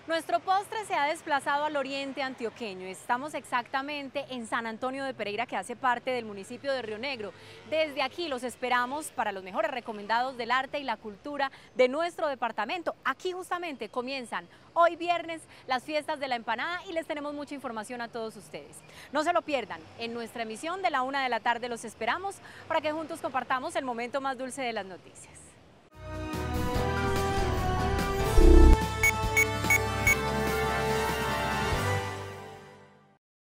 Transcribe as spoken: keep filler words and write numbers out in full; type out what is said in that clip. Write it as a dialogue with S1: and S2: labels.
S1: Nuestro postre se ha desplazado al oriente antioqueño. Estamos exactamente en San Antonio de Pereira, que hace parte del municipio de Río Negro. Desde aquí los esperamos para los mejores recomendados del arte y la cultura de nuestro departamento. Aquí justamente comienzan hoy viernes las fiestas de la empanada y les tenemos mucha información a todos ustedes. No se lo pierdan, en nuestra emisión de la una de la tarde los esperamos para que juntos compartamos el momento más dulce de las noticias.